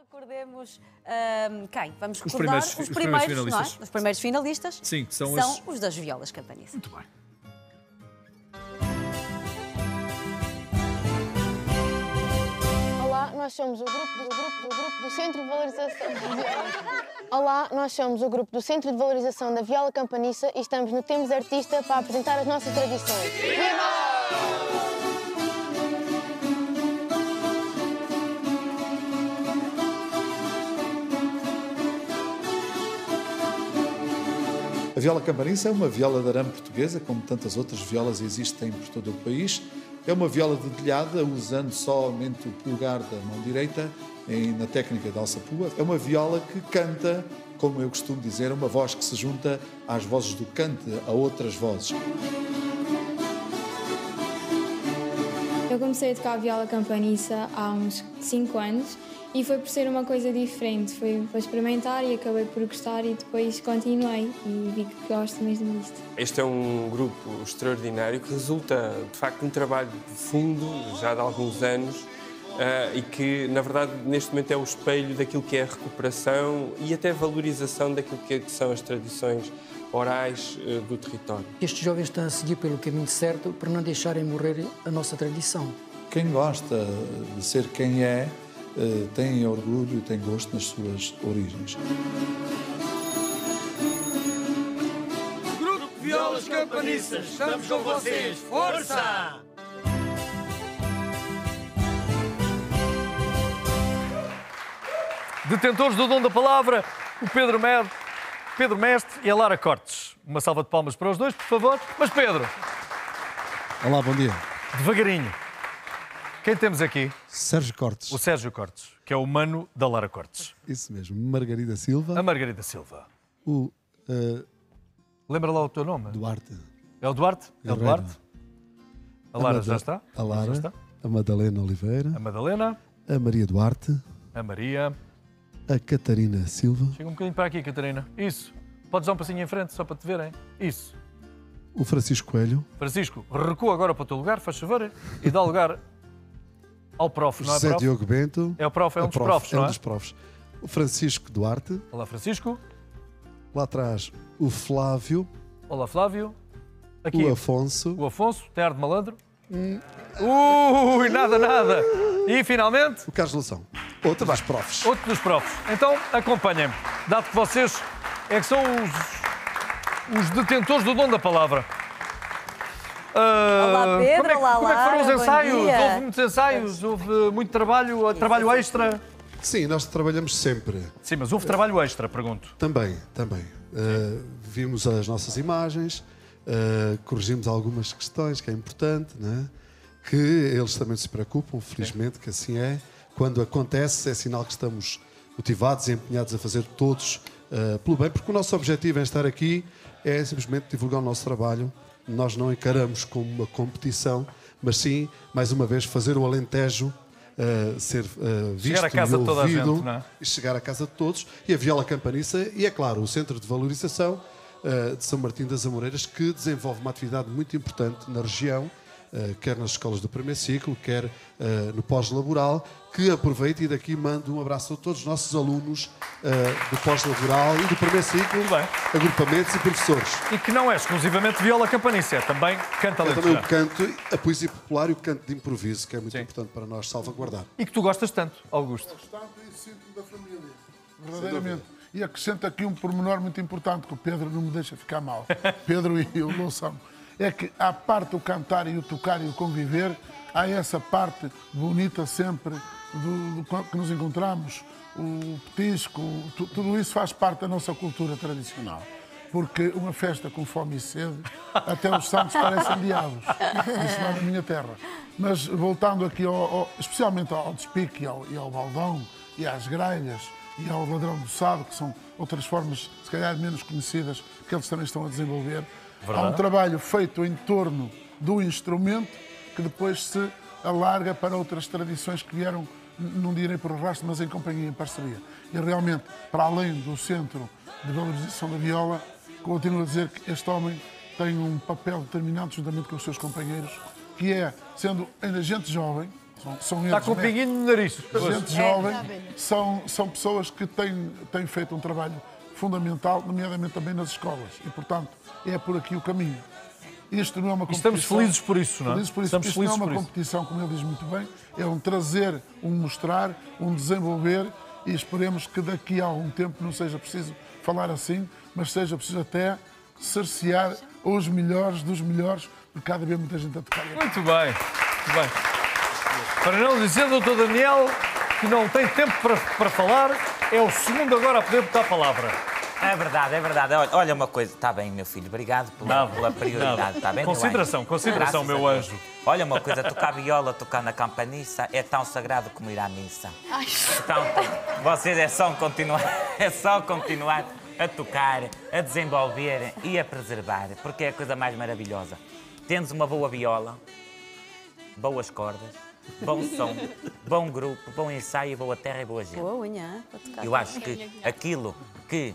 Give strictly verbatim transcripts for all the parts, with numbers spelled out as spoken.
Recordemos um, quem? Vamos Os recordar primeiros, os os primeiros, primeiros não é? finalistas. Os primeiros finalistas Sim, que são, são as... os das violas campaniças. Muito bem. Olá, nós somos o grupo do, grupo do, grupo do Centro de Valorização da Viola. Olá, nós somos o grupo do Centro de Valorização da Viola Campaniça e estamos no Temos Artista para apresentar as nossas tradições. Viva! A viola campaniça é uma viola de arame portuguesa, como tantas outras violas existem por todo o país. É uma viola dedilhada, usando somente o polegar da mão direita, em, na técnica de alçapua. É uma viola que canta, como eu costumo dizer, uma voz que se junta às vozes do cante, a outras vozes. Eu comecei a tocar a viola campaniça há uns cinco anos e foi por ser uma coisa diferente, foi para experimentar e acabei por gostar e depois continuei e vi que gosto mesmo disto. Este é um grupo extraordinário que resulta, de facto, de um trabalho de fundo, já de alguns anos, uh, e que, na verdade, neste momento é o espelho daquilo que é a recuperação e até a valorização daquilo que são as tradições orais uh, do território. Estes jovens estão a seguir pelo caminho certo para não deixarem morrer a nossa tradição. Quem gosta de ser quem é, Uh, tem orgulho e tem gosto nas suas origens. Grupo Violas Campaniças, estamos com vocês, força! Detentores do dom da palavra, o Pedro, Med, Pedro Mestre e a Lara Cortes. Uma salva de palmas para os dois, por favor. Mas Pedro... Olá, bom dia. Devagarinho. Quem temos aqui? Sérgio Cortes. O Sérgio Cortes, que é o mano da Lara Cortes. Isso mesmo. Margarida Silva. A Margarida Silva. O... Uh... Lembra lá o teu nome? Duarte. É o Duarte? É o Duarte? A Lara a já está? A Lara. Já está? A Madalena Oliveira. A Madalena. A Maria Duarte. A Maria. A Catarina Silva. Chega um bocadinho para aqui, Catarina. Isso. Podes dar um passinho em frente, só para te verem. Isso. O Francisco Coelho. Francisco, recua agora para o teu lugar, faz favor, e dá lugar ao prof, não é, José prof? Diogo Bento. É o prof, é um dos prof, profs, é não um é? dos profs. O Francisco Duarte. Olá, Francisco. Lá atrás, o Flávio. Olá, Flávio. Aqui, o Afonso. O Afonso, tem ar de malandro. Hum. Ui, nada, nada. E, finalmente... O Carlos Lação. Outro dos profs. Outro dos profs. Então, acompanhem-me. Dado que vocês é que são os, os detentores do dom da palavra. Uh, olá, Pedro. Como é, olá, como é que foram os Lara, ensaios? Houve muitos ensaios? Houve muito trabalho, Isso, trabalho é extra? Sim, nós trabalhamos sempre. Sim, mas houve trabalho extra, pergunto. Também, também. Uh, vimos as nossas imagens, uh, corrigimos algumas questões, que é importante, né? Que eles também se preocupam, felizmente, Sim. que assim é. Quando acontece, é sinal que estamos motivados e empenhados a fazer todos uh, pelo bem, porque o nosso objetivo em estar aqui é simplesmente divulgar o nosso trabalho. Nós não encaramos como uma competição, mas sim, mais uma vez, fazer o Alentejo uh, ser uh, visto chegar à casa e de toda ouvido, a gente, não é? E chegar à casa de todos. E a Viola Campaniça e, é claro, o Centro de Valorização uh, de São Martim das Amoreiras, que desenvolve uma atividade muito importante na região, uh, quer nas escolas do primeiro ciclo, quer uh, no pós-laboral, que aproveito e daqui mando um abraço a todos os nossos alunos uh, do pós-laboral e do primeiro ciclo, agrupamentos e professores. E que não é exclusivamente viola campaniça, é também canta É também o canto, a poesia popular e o canto de improviso, que é muito Sim. importante para nós salvaguardar. E que tu gostas tanto, Augusto. Gosto tanto e sinto da família, verdadeiramente. E acrescento aqui um pormenor muito importante, que o Pedro não me deixa ficar mal. Pedro e o Loução. É que à parte o cantar e o tocar e o conviver, há essa parte bonita sempre do, do que nos encontramos, o petisco, tu, tudo isso faz parte da nossa cultura tradicional. Porque uma festa com fome e sede, até os santos parecem diabos. Isso não é na minha terra. Mas voltando aqui, ao, ao, especialmente ao despique e ao, e ao baldão, e às grelhas, e ao ladrão do sado, que são outras formas, se calhar menos conhecidas, que eles também estão a desenvolver. Verdade. Há um trabalho feito em torno do instrumento, que depois se alarga para outras tradições que vieram, não direi por arrasto, mas em companhia, em parceria. E realmente, para além do Centro de Valorização da Viola, continuo a dizer que este homem tem um papel determinante, juntamente com os seus companheiros, que é, sendo ainda gente jovem, São Está eles com o mesmo. pinguinho no nariz. Gente jovem, são, são pessoas que têm, têm feito um trabalho fundamental, nomeadamente também nas escolas. E, portanto, é por aqui o caminho. Isto não é uma E competição. estamos felizes por isso, não é? Felizes por isso. Estamos Isto não é felizes uma por isso. competição, como ele diz muito bem, é um trazer, um mostrar, um desenvolver e esperemos que daqui a algum tempo não seja preciso falar assim, mas seja preciso até cercear os melhores dos melhores, porque cada vez muita gente a tocar. Muito bem, muito bem. Para não dizer, doutor Daniel, que não tem tempo para, para falar, é o segundo agora a poder botar a palavra. É verdade, é verdade. Olha, olha uma coisa, está bem, meu filho, obrigado pela, Nada, pela prioridade. nada. Está bem, Consideração, meu anjo? consideração, Graças meu a Deus. anjo. Olha uma coisa, tocar viola, tocar na campaniça é tão sagrado como ir à missa. Então, vocês é só continuar, é só continuar a tocar, a desenvolver e a preservar, porque é a coisa mais maravilhosa. Temos uma boa viola, boas cordas, bom som, bom grupo, bom ensaio, boa terra e boa gente. Boa unha, para tocar. Eu acho que aquilo que,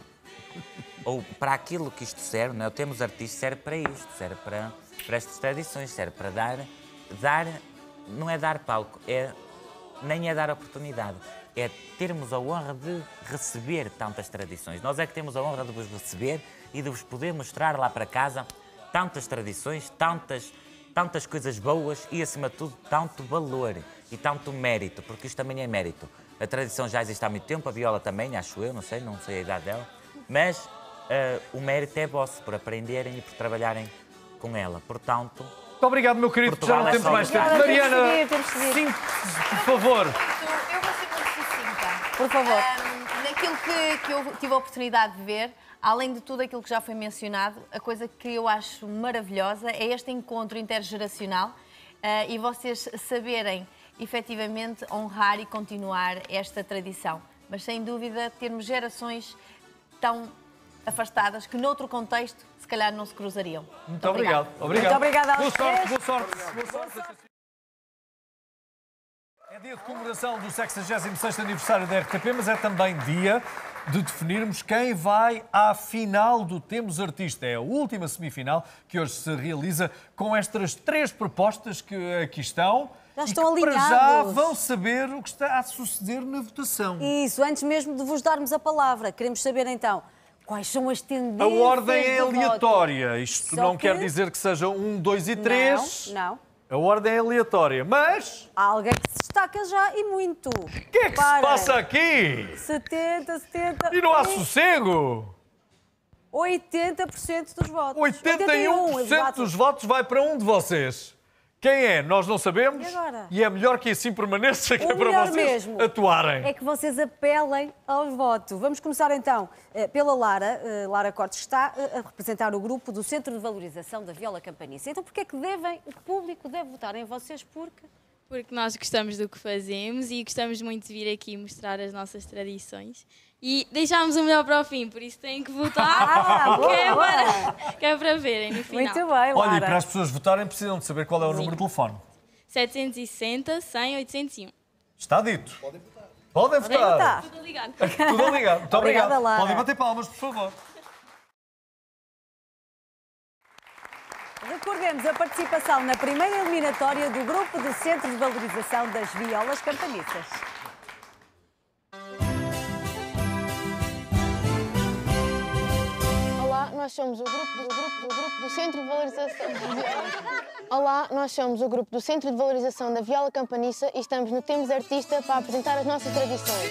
ou para aquilo que isto serve, não é? Temos artistas, serve para isto, serve para, para estas tradições, serve para dar, dar, não é dar palco, é, nem é dar oportunidade, é termos a honra de receber tantas tradições. Nós é que temos a honra de vos receber e de vos poder mostrar lá para casa tantas tradições, tantas, tantas coisas boas e, acima de tudo, tanto valor e tanto mérito, porque isto também é mérito. A tradição já existe há muito tempo, a viola também, acho eu, não sei, não sei a idade dela, mas uh, o mérito é vosso por aprenderem e por trabalharem com ela. Portanto... Muito obrigado, meu querido, Portugal já não é temos só mais tempo. obrigada. Mariana, Temos que seguir, temos que seguir. sim, por favor. Eu vou ser muito sucinta. Por favor. Um, naquilo que, que eu tive a oportunidade de ver, além de tudo aquilo que já foi mencionado, a coisa que eu acho maravilhosa é este encontro intergeracional uh, e vocês saberem, efetivamente, honrar e continuar esta tradição. Mas, sem dúvida, termos gerações tão afastadas que, noutro contexto, se calhar não se cruzariam. Muito obrigado. Obrigado. Muito obrigada a Boa vocês. sorte, boa sorte. Boa sorte. É dia de comemoração do sexagésimo sexto aniversário da R T P, mas é também dia de definirmos quem vai à final do Temos Artista. É a última semifinal que hoje se realiza com estas três propostas que aqui estão. Já e estão que para já alinhados. vão saber o que está a suceder na votação. Isso, antes mesmo de vos darmos a palavra, queremos saber então quais são as tendências. A ordem é do voto. aleatória. Isto Só não que- quer dizer que seja um, dois e três. Não, não. A ordem é aleatória, mas... Há alguém que se destaca já e muito. O que é que se passa aqui? setenta, setenta... E não há sossego? oitenta por cento dos votos. oitenta e um por cento exato. dos votos vai para um de vocês. Quem é? Nós não sabemos. E agora? E é melhor que assim permaneça, que O é para melhor vocês mesmo atuarem. é que vocês apelem ao voto. Vamos começar então eh, pela Lara, eh, Lara Cortes, que está eh, a representar o grupo do Centro de Valorização da Viola Campaniça. Então, porquê é que devem, o público deve votar em vocês? Porque... Porque nós gostamos do que fazemos e gostamos muito de vir aqui mostrar as nossas tradições. E deixámos o melhor para o fim, por isso têm que votar, Ah, boa, que, é boa. para, que é para verem no final. Muito bem, Lara. Olha, e para as pessoas votarem precisam de saber qual é o número de telefone. setecentos e sessenta, cem, oitocentos e um. Está dito. Podem votar. Podem Podem votar. votar. Tudo ligado. Tudo ligado. Muito Obrigada, obrigado. Lara. Podem bater palmas, por favor. Recordemos a participação na primeira eliminatória do grupo do Centro de Valorização das Violas Campaniças. Olá, nós somos o grupo do, grupo do, grupo do Centro de Valorização da Viola. Olá, nós somos o grupo do Centro de Valorização da Viola Campaniça e estamos no Temos Artista para apresentar as nossas tradições.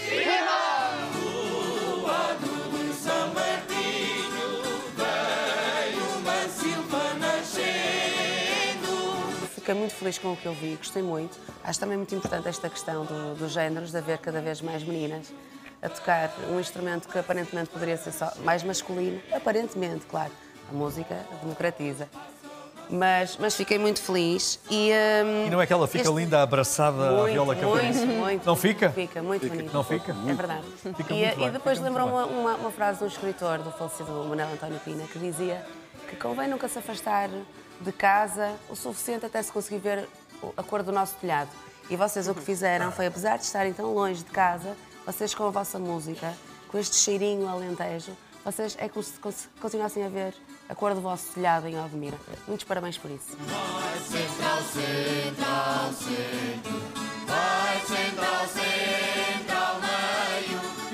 Fiquei muito feliz com o que eu vi, gostei muito. Acho também muito importante esta questão do, dos géneros, de haver cada vez mais meninas a tocar um instrumento que aparentemente poderia ser só mais masculino. Aparentemente, claro, a música democratiza. Mas, mas fiquei muito feliz e... hum, E não é que ela fica este- linda, abraçada à Muito, viola campaniça? muito, muito. Não fica? Fica, muito Fica. bonito. Não fica? É verdade. Fica e, muito bem, e depois fica muito lembrou bem. uma, uma, uma frase de um escritor, do falecido Manuel António Pina, que dizia que convém nunca se afastar de casa o suficiente até se conseguir ver a cor do nosso telhado. E vocês o que fizeram foi, apesar de estarem tão longe de casa, vocês com a vossa música, com este cheirinho alentejo, vocês é como se cons- continuassem a ver a cor do vosso telhado em Odmira. Muitos parabéns por isso. Vai sempre ao centro, ao centro.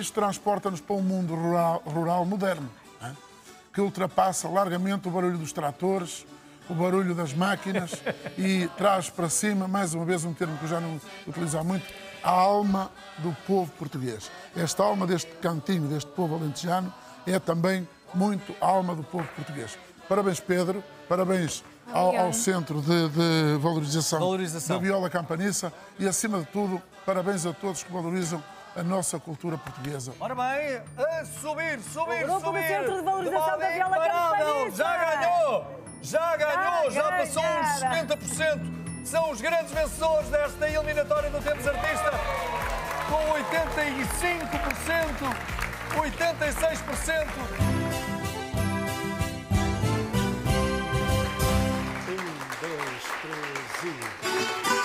isto transporta-nos para um mundo rural, rural moderno, não é? Que ultrapassa largamente o barulho dos tratores, o barulho das máquinas e traz para cima, mais uma vez um termo que eu já não utilizo muito, a alma do povo português. Esta alma deste cantinho, deste povo alentejano, é também muito a alma do povo português. Parabéns, Pedro, parabéns ao, ao Centro de, de valorização, valorização da Viola Campaniça e, acima de tudo, parabéns a todos que valorizam a nossa cultura portuguesa. Ora bem, a subir, subir, o grupo subir. do Centro de Valorização da Viola Campaniça. Já ganhou, já ganhou, já, já passou os setenta por cento. São os grandes vencedores desta eliminatória do Temos Artista, com oitenta e cinco por cento, oitenta e seis por cento. Um, dois, três e...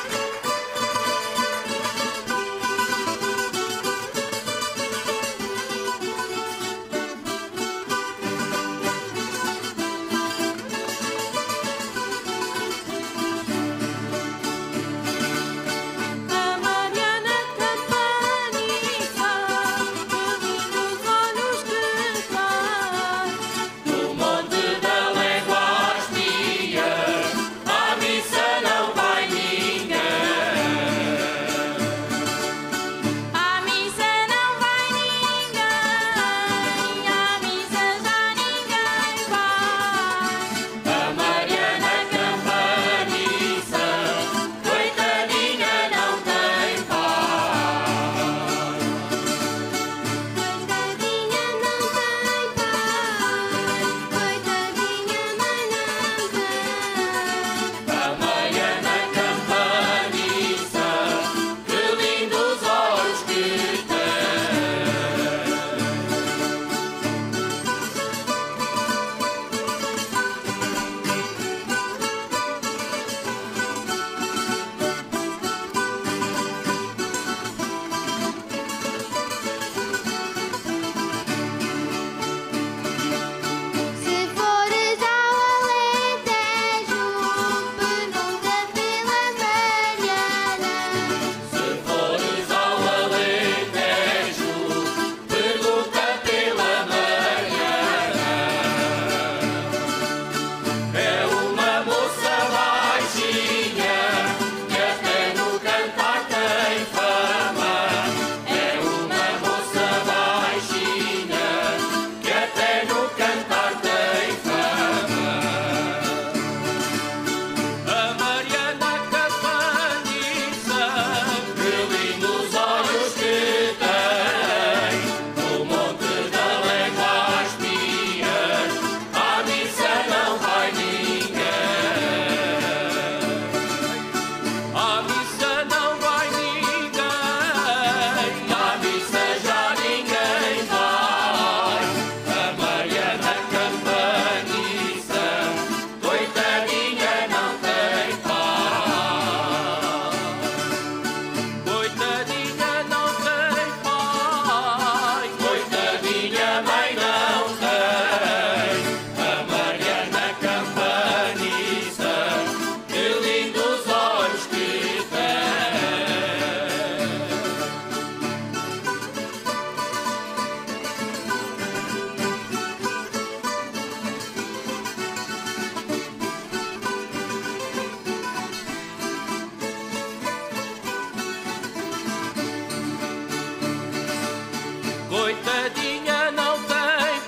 Coitadinha não tem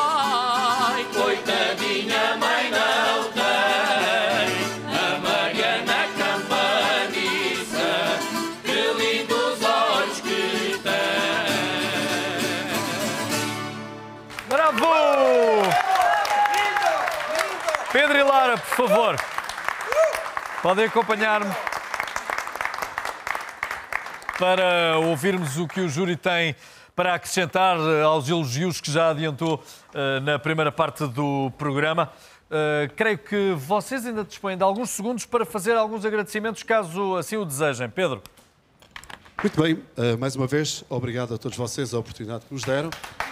pai, coitadinha mãe não tem. A Mariana Campaniça, que lindos olhos que tem. Bravo! Pedro e Lara, por favor, podem acompanhar-me para ouvirmos o que o júri tem para acrescentar aos elogios que já adiantou uh, na primeira parte do programa. Uh, creio que vocês ainda dispõem de alguns segundos para fazer alguns agradecimentos, caso assim o desejem. Pedro. Muito bem, uh, mais uma vez, obrigado a todos vocês a oportunidade que nos deram.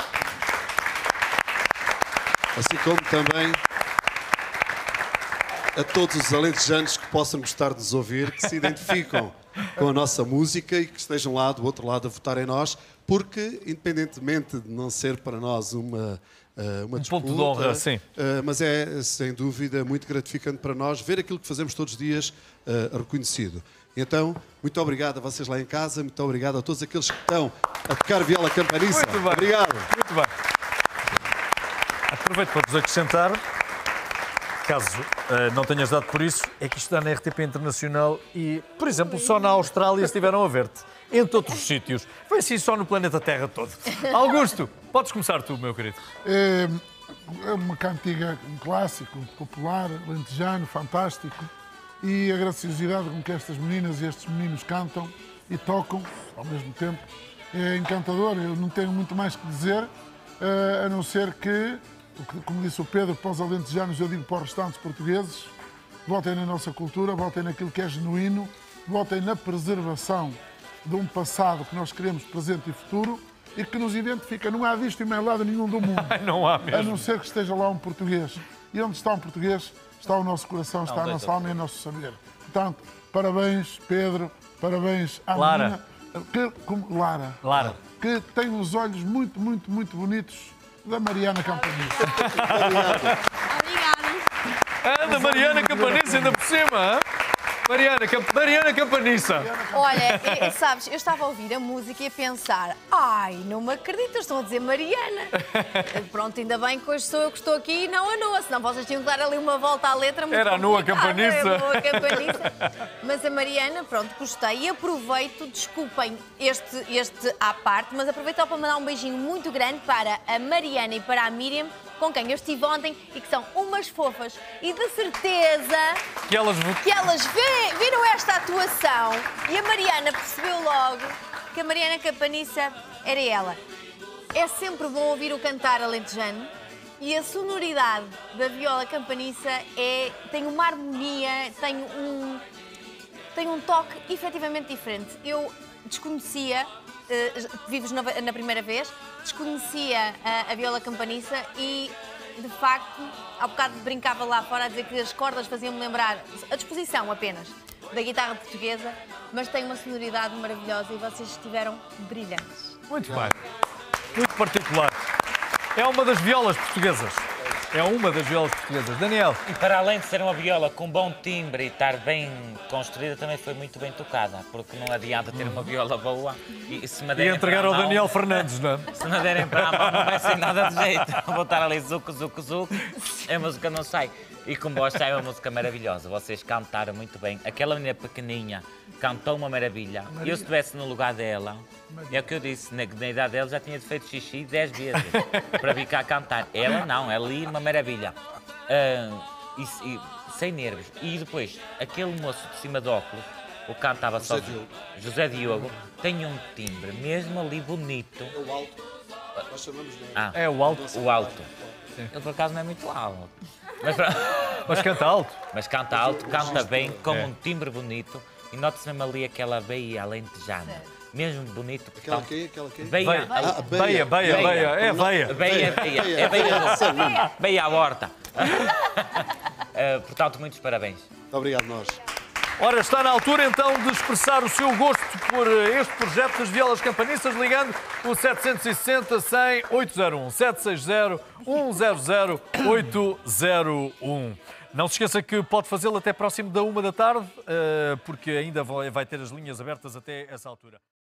Assim como também a todos os alentejanos que possam gostar de nos ouvir, que se identificam com a nossa música e que estejam lá do outro lado a votar em nós, porque, independentemente de não ser para nós uma, uma um disputa, ponto de honra, sim. mas é, sem dúvida, muito gratificante para nós ver aquilo que fazemos todos os dias uh, reconhecido. Então, muito obrigado a vocês lá em casa, muito obrigado a todos aqueles que estão a tocar viola campaniça. Muito bem. Obrigado. Muito bem. Aproveito para vos acrescentar, caso uh, não tenhas dado por isso, é que isto está na R T P Internacional e, por exemplo, só na Austrália estiveram a ver-te. Entre outros sítios. Foi assim só no planeta Terra todo. Augusto, podes começar tu, meu querido. É, é uma cantiga, um clássico, popular, lentejano, fantástico. E a graciosidade com que estas meninas e estes meninos cantam e tocam ao mesmo tempo é encantador. Eu não tenho muito mais que dizer, a não ser que, como disse o Pedro, para os alentejanos, eu digo para os restantes portugueses, votem na nossa cultura, votem naquilo que é genuíno, votem na preservação de um passado que nós queremos presente e futuro e que nos identifica. Não há disto em mais lado nenhum do mundo. Não há mesmo. A não ser que esteja lá um português. E onde está um português, está o nosso coração, está a nossa alma e o nosso saber. Portanto, parabéns, Pedro, parabéns à Lara. menina, que, como, Lara, Lara, que tem uns olhos muito, muito, muito bonitos da Mariana Campanista. Obrigada. Anda, Mariana Campanissa, ainda por cima, hein? Mariana, Camp... Mariana Campanissa. Olha, e, e sabes, eu estava a ouvir a música e a pensar, ai, não me acredito, estão a dizer Mariana. Pronto, ainda bem que hoje sou eu que estou aqui e não a Noa, senão vocês tinham que dar ali uma volta à letra muito Era a Noa Campanissa. Era a Noa Campanissa. Mas a Mariana, pronto, gostei e aproveito, desculpem este, este à parte, mas aproveito para mandar um beijinho muito grande para a Mariana e para a Miriam, com quem eu estive ontem e que são umas fofas e de certeza que elas, que elas vê, viram esta atuação e a Mariana percebeu logo que a Mariana Campanissa era ela. É sempre bom ouvir o cantar alentejano e a sonoridade da viola campaniça é, tem uma harmonia, tem um, tem um toque efetivamente diferente. Eu desconhecia, uh, vives na, na primeira vez, desconhecia a, a viola campaniça e, de facto, há bocado brincava lá fora a dizer que as cordas faziam-me lembrar a disposição apenas da guitarra portuguesa, mas tem uma sonoridade maravilhosa e vocês estiveram brilhantes. Muito bem. Muito particular. É uma das violas portuguesas. É uma das violas portuguesas. Daniel. E para além de ser uma viola com bom timbre e estar bem construída, também foi muito bem tocada, porque não adianta ter uma viola boa e se me derem E entregar para a ao mão, Daniel Fernandes, não é? Se me derem para a mão, não vai ser nada de jeito. Vou estar ali zuco, zuco, zuco, a música não sai. E como vós sai, é uma música maravilhosa. Vocês cantaram muito bem. Aquela menina pequeninha cantou uma maravilha. Maria. Eu, se estivesse no lugar dela, Maria. É o que eu disse, na, na idade dela já tinha feito xixi dez vezes para vir cá cantar. Ela não, ela ali uma maravilha. Uh, e, e, sem nervos. E depois, aquele moço de cima de óculos, o canto estava só... Diogo. José Diogo, tem um timbre mesmo ali bonito. É o alto. Nós chamamos de... Ah, é o alto. O alto. Sim. Ele, por acaso, não é muito alto. Mas, mas canta alto. Mas canta alto, canta bem, com é. um timbre bonito. E nota-se mesmo ali aquela beia alentejana. Mesmo bonito. Aquela quê? Aquela quê? Beia. Ah, beia, beia, beia. beia. É beia. Beia, beia. É beia. Beia à horta. uh, portanto, muitos parabéns. Muito obrigado, nós. Ora, está na altura então de expressar o seu gosto por este projeto das violas campaniças, ligando o sete seis zero, cem, oito zero um, sete seis zero, um zero zero, oito zero um. Não se esqueça que pode fazê-lo até próximo da uma da tarde, porque ainda vai ter as linhas abertas até essa altura.